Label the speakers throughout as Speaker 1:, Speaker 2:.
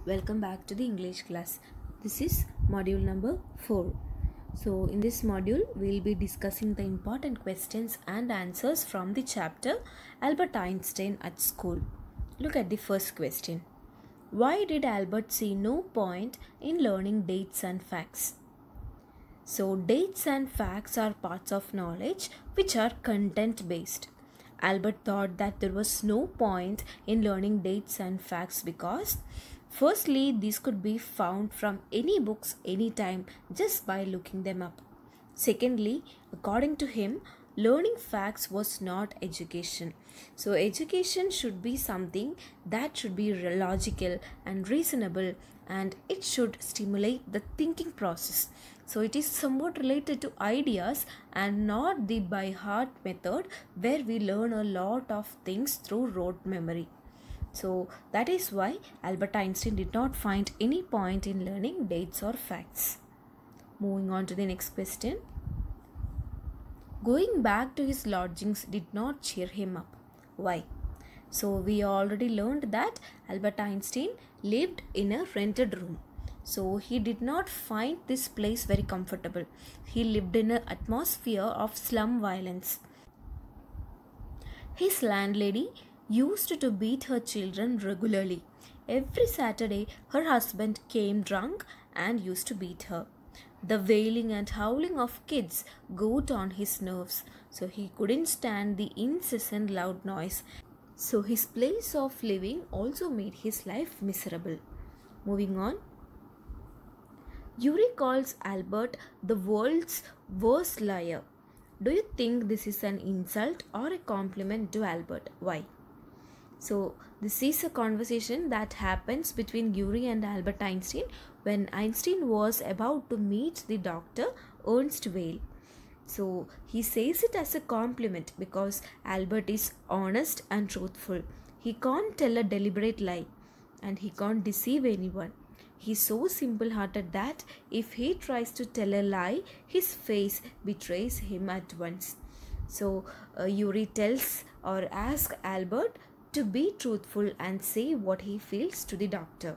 Speaker 1: Welcome back to the English class. This is module number 4. So in this module we'll be discussing the important questions and answers from the chapter Albert Einstein at School. Look at the first question. Why did Albert see no point in learning dates and facts? So dates and facts are parts of knowledge which are content based. Albert thought that there was no point in learning dates and facts because firstly, these could be found from any books anytime just by looking them up. Secondly, according to him, learning facts was not education. So education should be something that should be logical and reasonable, and it should stimulate the thinking process. So it is somewhat related to ideas and not the by heart method where we learn a lot of things through rote memory. So that is why Albert Einstein did not find any point in learning dates or facts. Moving on to the next question. Going back to his lodgings did not cheer him up. Why? So we already learned that Albert Einstein lived in a rented room. So he did not find this place very comfortable. He lived in an atmosphere of slum violence. His landlady used to beat her children regularly. Every Saturday, her husband came drunk and used to beat her. The wailing and howling of kids got on his nerves, so he couldn't stand the incessant loud noise. So his place of living also made his life miserable. Moving on. Urey calls Albert the world's worst liar. Do you think this is an insult or a compliment to Albert? Why? So this is a conversation that happens between Urey and Albert Einstein when Einstein was about to meet the doctor Ernst Weil. So he says it as a compliment because Albert is honest and truthful. He can't tell a deliberate lie and he can't deceive anyone. He's so simple-hearted that if he tries to tell a lie, his face betrays him at once. So Urey tells or asks Albert to be truthful and say what he feels to the doctor.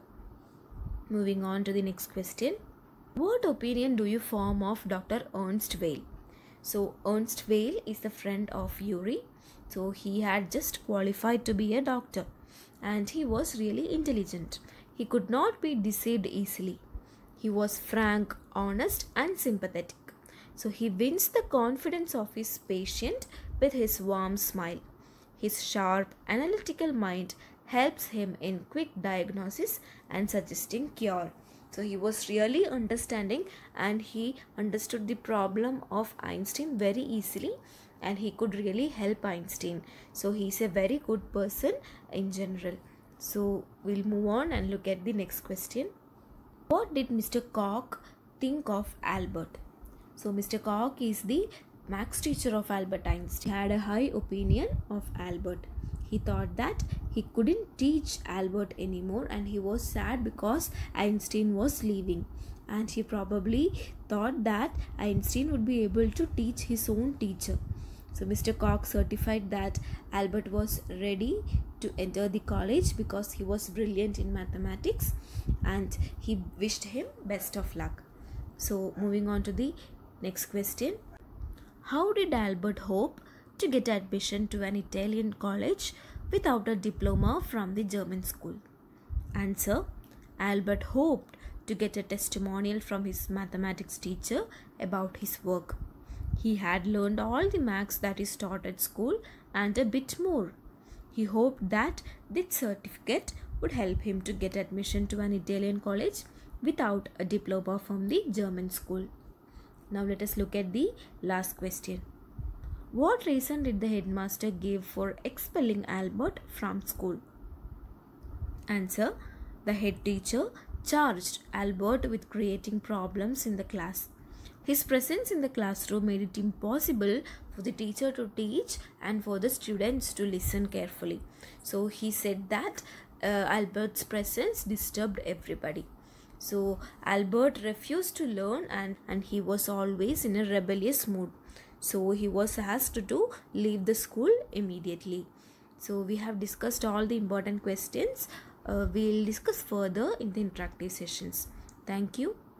Speaker 1: Moving on to the next question. What opinion do you form of Dr. Ernst Weil? So Ernst Weil is the friend of Urey. So he had just qualified to be a doctor and he was really intelligent. He could not be deceived easily. He was frank, honest and sympathetic. So he wins the confidence of his patient with his warm smile. His sharp, analytical mind helps him in quick diagnosis and suggesting cure. So he was really understanding and he understood the problem of Einstein very easily and he could really help Einstein. So he is a very good person in general. So we'll move on and look at the next question. What did Mr. Koch think of Albert? So Mr. Koch is the maths teacher of Albert Einstein. He had a high opinion of Albert. He thought that he couldn't teach Albert anymore and he was sad because Einstein was leaving. And he probably thought that Einstein would be able to teach his own teacher. So Mr. Koch certified that Albert was ready to enter the college because he was brilliant in mathematics and he wished him best of luck. So moving on to the next question. How did Albert hope to get admission to an Italian college without a diploma from the German school? Answer. Albert hoped to get a testimonial from his mathematics teacher about his work. He had learned all the maths that is taught at school and a bit more. He hoped that this certificate would help him to get admission to an Italian college without a diploma from the German school. Now let us look at the last question. What reason did the headmaster give for expelling Albert from school? Answer. The head teacher charged Albert with creating problems in the class. His presence in the classroom made it impossible for the teacher to teach and for the students to listen carefully. So he said that Albert's presence disturbed everybody. So Albert refused to learn and he was always in a rebellious mood. So he was asked to leave the school immediately. So we have discussed all the important questions. we'll discuss further in the interactive sessions. Thank you.